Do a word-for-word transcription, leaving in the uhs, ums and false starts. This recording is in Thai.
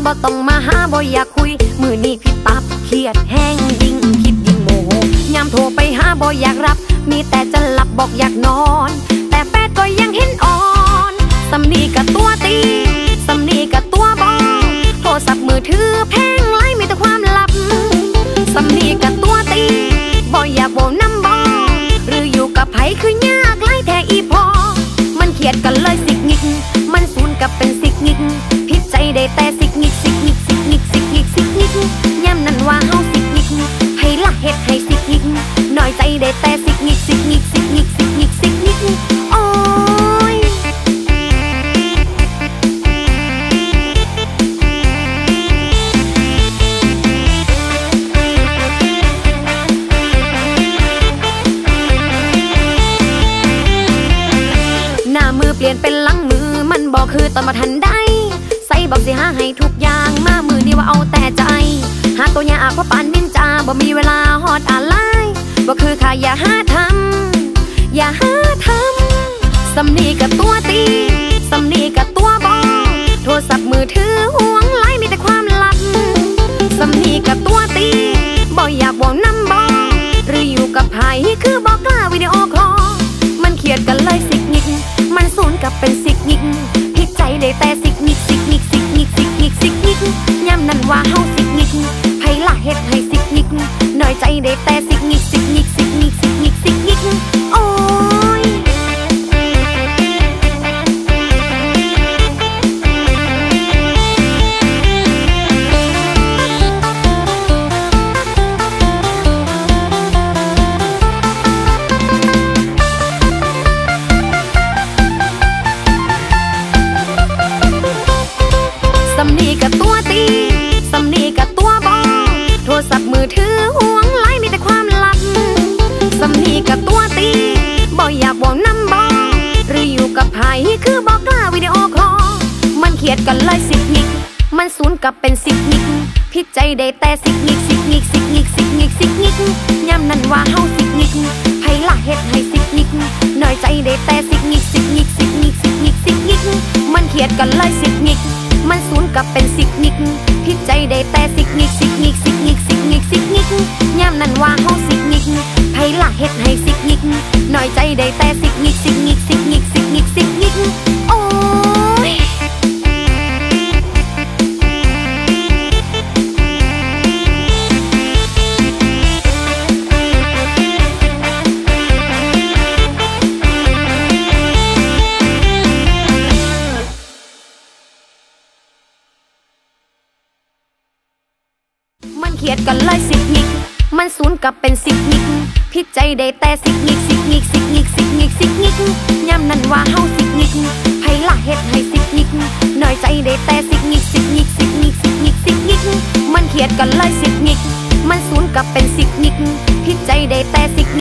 บ่ต้องมาหาบ่อยากคุยมือนี้พี่ตับเครียดแห้งยิ่งคิดยิ่งโมโหยามโทรไปหาบ่อยากรับมีแต่จะหลับบอกอยากนอนแต่แฟนก็ยังเห็นอ่อนสำนีกับตัวตีสำนีกับตัวบอโทรศัพท์มือถือแพงไล่มีแต่ความลับสำนีกับตัวตีบ่อยากโบน้ำบอหรืออยู่กับไผคือยากไล่แท้อีพอมันเครียดกันเลยสิกงิกมันสูนกับเป็นสิกงิกพิษใจได้แต่สิกงิกสิกงิกสิกงิกสิกงิกสิกงิกย้ำนั่นว่าเฮาสิกงิกให้ละเฮ็ดให้สิกงิกน้อยใจได้แต่สิกงิกสิกงิกสิกงิกสิกงิกสิกงิกโอ้ยหน้ามือเปลี่ยนเป็นหลังมือมันบอกคือตอนมาทันได้ใส่บอกสิหาให้ทุกอย่างมามือนี่ว่าเอาแต่ใจหาตัวยากเพราะปานนินจาบ่มีเวลาฮอดอะไรบ่คือค่ะอย่าหาทำอย่าหาทำสำนีกับตัวตีสำนีกับตัวบอโทรศัพท์มือถือห่วงไล่มีแต่ความลับสำนีกับตัวตีบ่อยากบอกน้ำบอหรืออยู่กับไผคือบอกกล้าวิดีโอคอลมันเครียดกันเลยสิกงิกมันสูนกับเป็นสิกงิกพิษใจได้แต่สิกงิกสิกงิกสิกงิกสิกงิกสิกงิกย้ำนั่นว่าเฮาสิกงิกไผละเฮ็ดให้สิกงิกน้อยใจได้แต่สิกงิกสิกงิกสิกงิกสิกงิกสิกงิกโอ้ยสำนีกับตัวตีสำนีกับตัวบอโทรศัพท์มือถือห่วงไล่มีแต่ความลับสำนีกับตัวตีบ่อยากบอกน้ำบอหรืออยู่กับไผคือบอกกล้าวิดีโอคอลมันเครียดกันเลยสิกงิกมันสูนกับเป็นสิกงิกพิษใจได้แต่สิกงิกสิกงิกสิกงิกสิกงิกสิกงิกย้ำนั่นว่าเฮาสิกงิกไผละเฮ็ดให้สิกงิกน้อยใจได้แต่สิกงิกสิกงิกสิกงิกสิกงิกสิกงิกมันเครียดกันเลยสิกงิกมันสูนกับเป็นสิกงิกพิษใจได้แต่สิกงิกสิกงิกสิกงิกสิกงิกสิกงิกย้ำนั่นว่าเฮาสิกงิกไผละเฮ็ดให้สิกงิกน้อยใจได้แต่สิกงิกสิกงิกสิกงิกสิกงิกสิกงิกโอ้ยมันเครียดกันเลยสิกงิกมันสูนกับเป็นสิกงิกพิษใจได้แต่สิกงิกสิกงิกสิกงิกสิกงิกสิกงิกย้ำนั่นว่าเฮาสิกงิกไผละเฮ็ดให้สิกงิกน้อยใจได้แต่สิกงิกสิกงิกสิกงิกสิกงิกสิกงิกมันเครียดกันเลยสิกงิกมันสูนกับเป็นสิกงิกพิษใจได้แต่สิก